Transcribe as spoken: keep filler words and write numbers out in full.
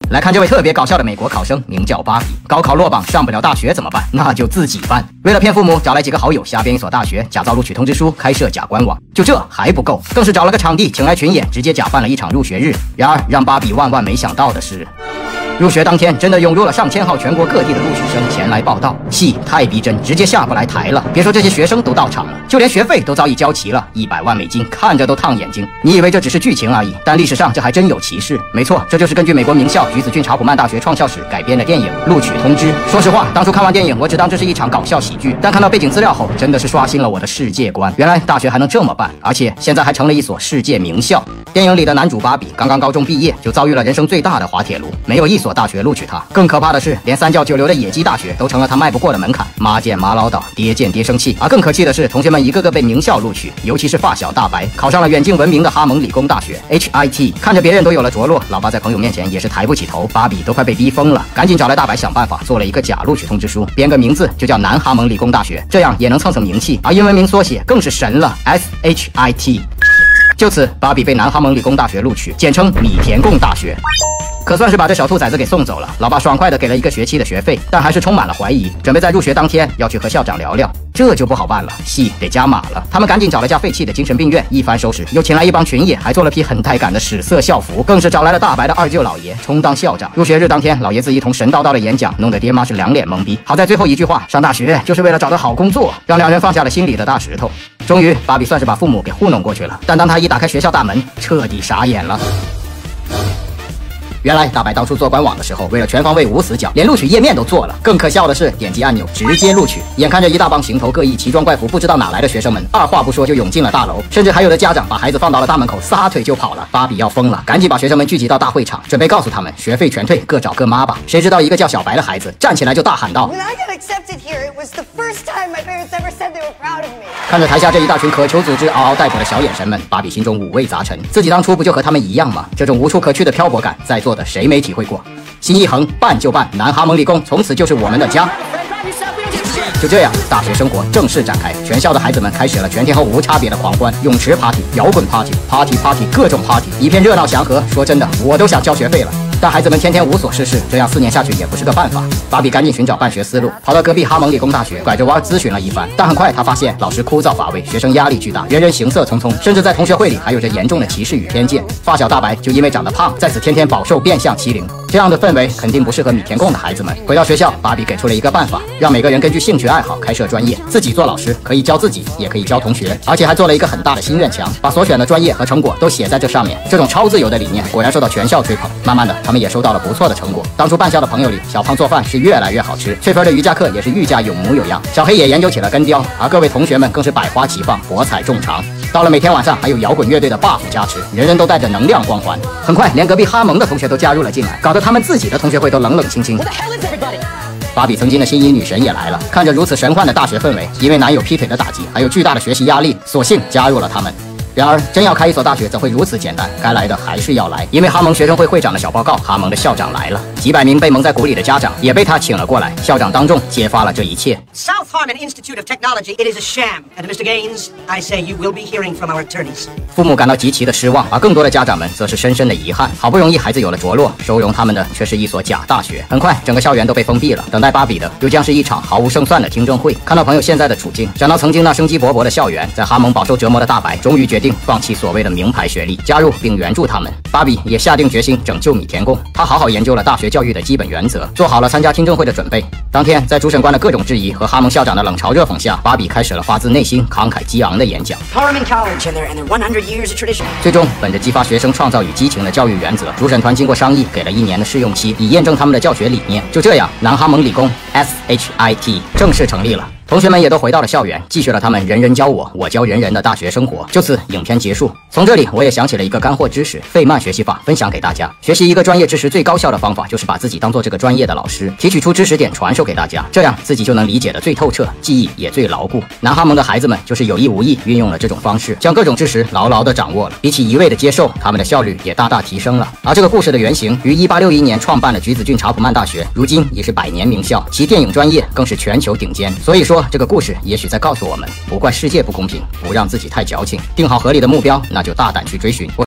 来看这位特别搞笑的美国考生，名叫芭比。高考落榜上不了大学怎么办？那就自己办。为了骗父母，找来几个好友，瞎编一所大学，假造录取通知书，开设假官网。就这还不够，更是找了个场地，请来群演，直接假办了一场入学日。然而让芭比万万没想到的是，入学当天，真的涌入了上千号全国各地的录取生前来报到，戏太逼真，直接下不来台了。别说这些学生都到场了，就连学费都早已交齐了，一百万美金，看着都烫眼睛。你以为这只是剧情而已，但历史上这还真有其事。没错，这就是根据美国名校橘子郡查普曼大学创校史改编的电影《录取通知》。说实话，当初看完电影，我只当这是一场搞笑喜剧，但看到背景资料后，真的是刷新了我的世界观。原来大学还能这么办，而且现在还成了一所世界名校。电影里的男主芭比刚刚高中毕业，就遭遇了人生最大的滑铁卢，没有一所大学录取他。更可怕的是，连三教九流的野鸡大学都成了他迈不过的门槛。妈见妈唠叨，爹见爹生气。而更可气的是，同学们一个个被名校录取，尤其是发小大白，考上了远近闻名的哈蒙理工大学 H I T。看着别人都有了着落，老爸在朋友面前也是抬不起头，芭比都快被逼疯了，赶紧找来大白想办法做了一个假录取通知书，编个名字就叫南哈蒙理工大学，这样也能蹭蹭名气。而英文名缩写更是神了 ，S H I T。就此，芭比被南哈蒙理工大学录取，简称米田共大学。可算是把这小兔崽子给送走了，老爸爽快的给了一个学期的学费，但还是充满了怀疑，准备在入学当天要去和校长聊聊。这就不好办了，戏得加码了。他们赶紧找了家废弃的精神病院，一番收拾，又请来一帮群演，还做了批很带感的屎色校服，更是找来了大白的二舅老爷充当校长。入学日当天，老爷子一通神叨叨的演讲，弄得爹妈是两脸懵逼。好在最后一句话，上大学就是为了找到好工作，让两人放下了心里的大石头。终于，芭比算是把父母给糊弄过去了，但当他一打开学校大门，彻底傻眼了。原来大白当初做官网的时候，为了全方位无死角，连录取页面都做了。更可笑的是，点击按钮直接录取。眼看着一大帮行头各异、奇装怪服、不知道哪来的学生们，二话不说就涌进了大楼，甚至还有的家长把孩子放到了大门口，撒腿就跑了。芭比要疯了，赶紧把学生们聚集到大会场，准备告诉他们学费全退，各找各妈吧。谁知道一个叫小白的孩子站起来就大喊道：“看着台下这一大群渴求组织嗷嗷待哺的小眼神们，芭比心中五味杂陈。自己当初不就和他们一样吗？这种无处可去的漂泊感，在座的谁没体会过？心一横，办就办，南哈蒙理工从此就是我们的家。就这样，大学生活正式展开，全校的孩子们开始了全天候无差别的狂欢，泳池 party、摇滚 party、party party 各种 party， 一片热闹祥和。说真的，我都想交学费了。但孩子们天天无所事事，这样四年下去也不是个办法。芭比赶紧寻找办学思路，跑到隔壁哈蒙理工大学拐着弯咨询了一番，但很快他发现老师枯燥乏味，学生压力巨大，人人行色匆匆，甚至在同学会里还有着严重的歧视与偏见。发小大白就因为长得胖，在此天天饱受变相欺凌。这样的氛围肯定不适合米田共的孩子们。回到学校，芭比给出了一个办法，让每个人根据兴趣爱好开设专业，自己做老师，可以教自己，也可以教同学，而且还做了一个很大的心愿墙，把所选的专业和成果都写在这上面。这种超自由的理念果然受到全校追捧，慢慢的，他们也收到了不错的成果。当初办校的朋友里，小胖做饭是越来越好吃，翠芬的瑜伽课也是愈加有模有样，小黑也研究起了根雕，而各位同学们更是百花齐放，博采众长。到了每天晚上，还有摇滚乐队的 buff 加持，人人都带着能量光环。很快，连隔壁哈蒙的同学都加入了进来，搞得他们自己的同学会都冷冷清清。芭比曾经的心仪女神也来了，看着如此神幻的大学氛围，因为男友劈腿的打击，还有巨大的学习压力，索性加入了他们。然而，真要开一所大学，怎会如此简单？该来的还是要来。因为哈蒙学生会会长的小报告，哈蒙的校长来了，几百名被蒙在鼓里的家长也被他请了过来。校长当众揭发了这一切。 South Harmon Institute of Technology, it is a sham. And Mister Gaines, I say you will be hearing from our attorneys. 父母感到极其的失望，而更多的家长们则是深深的遗憾。好不容易孩子有了着落，收容他们的却是一所假大学。很快，整个校园都被封闭了，等待芭比的又将是一场毫无胜算的听证会。看到朋友现在的处境，想到曾经那生机勃勃的校园，在哈蒙饱受折磨的大白，终于决定放弃所谓的名牌学历，加入并援助他们。芭比也下定决心拯救米田共，他好好研究了大学教育的基本原则，做好了参加听证会的准备。当天，在主审官的各种质疑和哈蒙校长的冷嘲热讽下，芭比开始了发自内心、慷慨激昂的演讲。 Harmon College and their and their one hundred years of tradition. 最终，本着激发学生创造与激情的教育原则，主审团经过商议，给了一年的试用期，以验证他们的教学理念。就这样，南哈蒙理工 S H I T 正式成立了。同学们也都回到了校园，继续了他们人人教我，我教人人的大学生活。就此，影片结束。从这里，我也想起了一个干货知识——费曼学习法，分享给大家。学习一个专业知识最高效的方法，就是把自己当做这个专业的老师，提取出知识点传授给大家，这样自己就能理解得最透彻，记忆也最牢固。南哈蒙的孩子们就是有意无意运用了这种方式，将各种知识牢牢地掌握了。比起一味的接受，他们的效率也大大提升了。而这个故事的原型于一八六一年创办了橘子郡查普曼大学，如今已是百年名校，其电影专业更是全球顶尖。所以说，这个故事也许在告诉我们，不怪世界不公平，不让自己太矫情，定好合理的目标，那就大胆去追寻。